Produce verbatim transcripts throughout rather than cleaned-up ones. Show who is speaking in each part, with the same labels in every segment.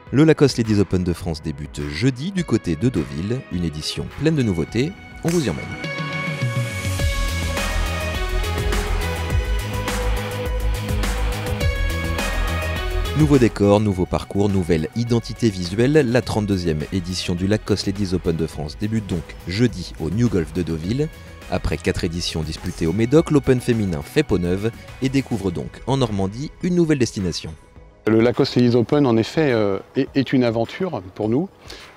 Speaker 1: Le Lacoste Ladies Open de France débute jeudi du côté de Deauville, une édition pleine de nouveautés, on vous y emmène. Nouveau décor, nouveau parcours, nouvelle identité visuelle, la trente-deuxième édition du Lacoste Ladies Open de France débute donc jeudi au New Golf de Deauville. Après quatre éditions disputées au Médoc, l'Open féminin fait peau neuve et découvre donc en Normandie une nouvelle destination.
Speaker 2: Le Lacoste Ladies Open, en effet, euh, est, est une aventure pour nous.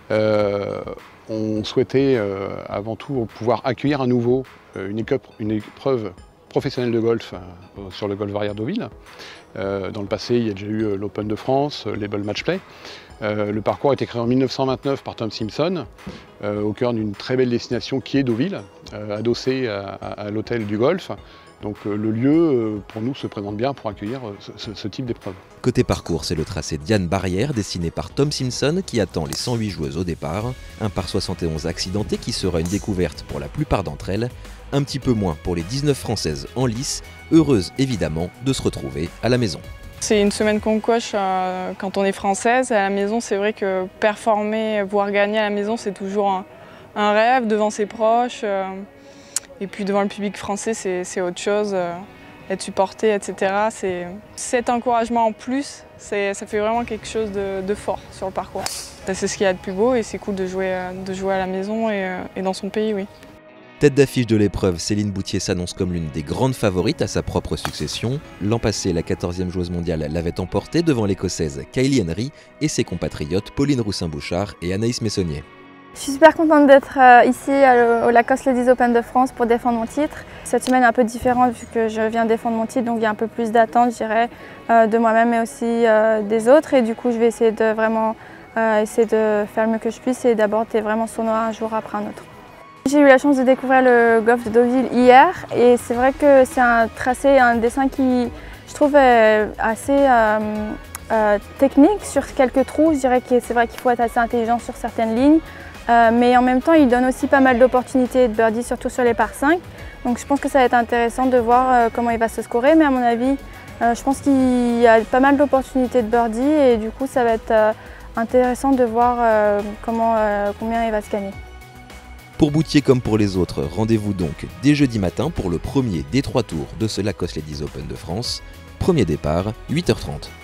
Speaker 2: Euh, on souhaitait euh, avant tout pouvoir accueillir à nouveau euh, une, épreuve, une épreuve professionnelle de golf euh, sur le Golf Barrière Deauville. Euh, dans le passé, il y a déjà eu euh, l'Open de France, euh, l'Able Match Play. Euh, le parcours a été créé en mille neuf cent vingt-neuf par Tom Simpson, euh, au cœur d'une très belle destination qui est Deauville, euh, adossée à, à, à l'hôtel du golf. Donc euh, le lieu, euh, pour nous, se présente bien pour accueillir euh, ce, ce type d'épreuve.
Speaker 1: Côté parcours, c'est le tracé Diane Barrière, dessiné par Tom Simpson, qui attend les cent huit joueuses au départ. Un par soixante et onze accidenté qui sera une découverte pour la plupart d'entre elles. Un petit peu moins pour les dix-neuf françaises en lice, heureuses évidemment de se retrouver à la maison.
Speaker 3: C'est une semaine qu'on coche euh, quand on est française. À la maison, c'est vrai que performer, voire gagner à la maison, c'est toujours un, un rêve devant ses proches. Euh, et puis devant le public français, c'est autre chose. Euh, être supporté, et cetera. Cet encouragement en plus, ça fait vraiment quelque chose de, de fort sur le parcours. C'est ce qu'il y a de plus beau et c'est cool de jouer, de jouer à la maison et, et dans son pays, oui.
Speaker 1: Tête d'affiche de l'épreuve, Céline Boutier s'annonce comme l'une des grandes favorites à sa propre succession. L'an passé, la quatorzième joueuse mondiale l'avait emportée devant l'Écossaise Kylie Henry et ses compatriotes Pauline Roussin-Bouchard et Anaïs Messonnier.
Speaker 4: Je suis super contente d'être ici au Lacoste Ladies Open de France pour défendre mon titre. Cette semaine est un peu différente vu que je viens défendre mon titre, donc il y a un peu plus d'attente, je dirais, de moi-même mais aussi des autres. Et du coup, je vais essayer de vraiment essayer de faire le mieux que je puisse et d'aborder vraiment ce tournoi un jour après un autre. J'ai eu la chance de découvrir le golf de Deauville hier et c'est vrai que c'est un tracé, un dessin qui, je trouve, est assez euh, euh, technique sur quelques trous. Je dirais que c'est vrai qu'il faut être assez intelligent sur certaines lignes. Euh, mais en même temps, il donne aussi pas mal d'opportunités de birdie, surtout sur les par cinq. Donc je pense que ça va être intéressant de voir euh, comment il va se scorer. Mais à mon avis, euh, je pense qu'il y a pas mal d'opportunités de birdie et du coup, ça va être euh, intéressant de voir euh, comment, euh, combien il va se gagner.
Speaker 1: Pour Boutier comme pour les autres, rendez-vous donc dès jeudi matin pour le premier des trois tours de ce Lacoste Ladies Open de France. Premier départ, huit heures trente.